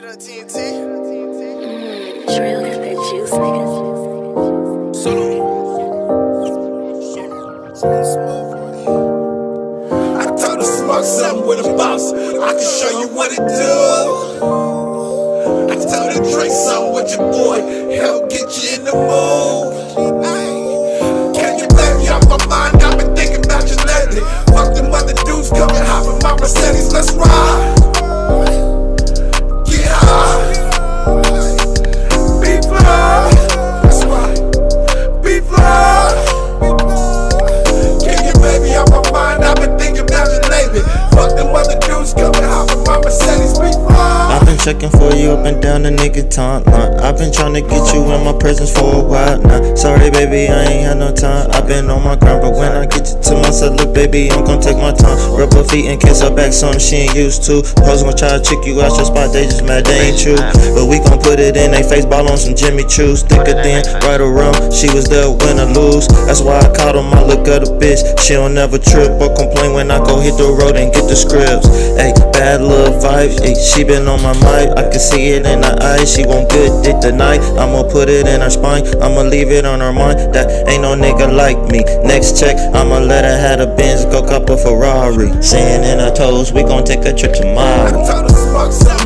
Shit up, TNT. Trill got that juice, nigga. I told her smoke something with a boss. I can show you what it do. I told her drink something with your boy. Help get you in the mood. Can you baby off my mind? I've been thinking about you lately. Fuck them other dudes coming hop in my Mercedes. Let's ride. Get high. Be fly. That's right. Be fly. Can you baby off my mind? I've been thinking about you lately. Fuck them other dudes coming hop in my Mercedes. Be fly. I've been checking for you up and down the nigga timeline. I've been trying to get you in my presence for a while now. Sorry baby, I ain't had no time. I've been on my grind, but when I get you to myself, look baby, I'm gon' take my time. Rub her feet and kiss her back, something she ain't used to. Hoes gon' try to trick you out your spot, they just mad, they ain't true. But we gon' put it in they face, ball on some Jimmy Choo's. Thicker than, right or wrong, she was there win or lose. That's why I caught on my look at a bitch. She don't never trip or complain when I go hit the road and get the scripts. Ayy, bad little vibe, ayy, she been on my mind. I can see it in her eyes, she want good dick tonight. I'ma put it in her spine, I'ma leave it on her mind. That ain't no nigga like me. Next check, I'ma let her have a Benz, go cop a Ferrari. Sand in her toes, we gon' take a trip to Mars. I told her smoke something.